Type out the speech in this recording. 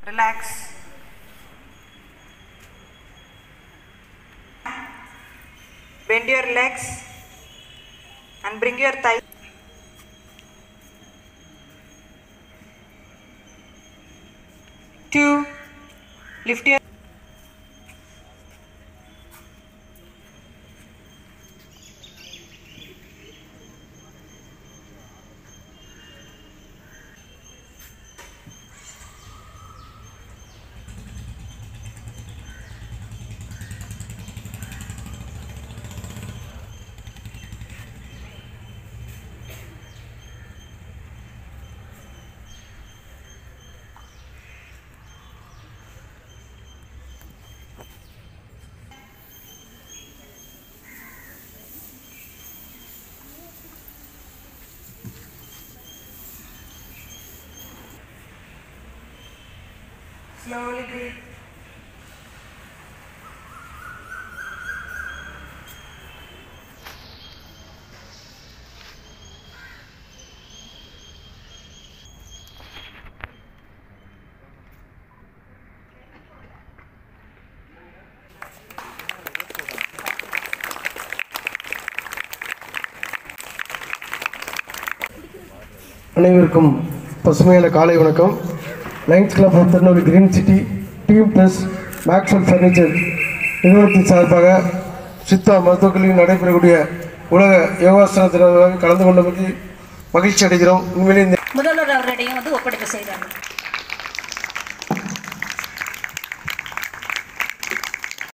Relax. Bend your legs and bring your thighs. Two. Lift your. Slowly breathe. அனைவருக்கும் பசுமையான காலை வணக்கம். Lions Club of Tirunelveli green city team plus Maxwell furniture நிறுவனத்தின் சார்பாக சித்தா மருத்துவக்கல்வியில் நடைபெறக்கூடிய உலக யோகாசன தினமாக கலந்து கொண்டமைக்கு மகிழ்ச்சி அடைகிறோம். உண்மையிலே முதல்வர் அவரிடையும் ஒப்படைப்பு செய்கிறார்கள்.